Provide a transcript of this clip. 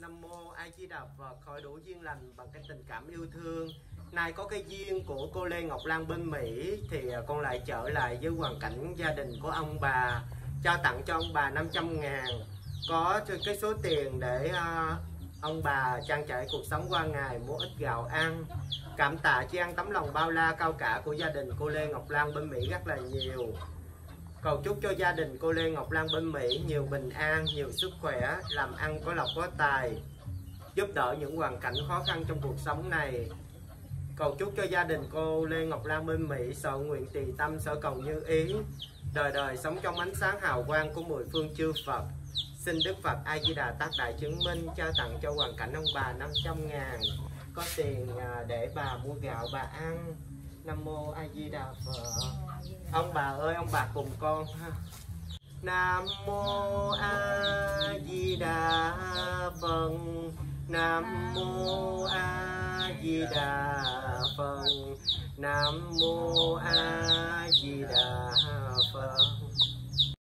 Nam mô A Di Đà Phật, khỏi đủ duyên lành bằng cái tình cảm yêu thương. Nay có cái duyên của cô Lê Ngọc Lan bên Mỹ thì con lại trở lại với hoàn cảnh gia đình của ông bà, trao tặng cho ông bà 500.000, có cái số tiền để ông bà trang trải cuộc sống qua ngày, mua ít gạo ăn. Cảm tạ tri ân tấm lòng bao la cao cả của gia đình cô Lê Ngọc Lan bên Mỹ rất là nhiều. Cầu chúc cho gia đình cô Lê Ngọc Lan bên Mỹ nhiều bình an, nhiều sức khỏe, làm ăn có lộc có tài, giúp đỡ những hoàn cảnh khó khăn trong cuộc sống này. Cầu chúc cho gia đình cô Lê Ngọc Lan bên Mỹ sở nguyện tỳ tâm, sở cầu như ý, đời đời sống trong ánh sáng hào quang của mười phương chư Phật. Xin Đức Phật A Di Đà tác đại chứng minh trao tặng cho hoàn cảnh ông bà 500.000, có tiền để bà mua gạo bà ăn. Nam mô A Di Đà Phật. Ông bà ơi, ông bà cùng con ha. Nam mô A Di Đà Phật. Nam mô A Di Đà Phật. Nam mô A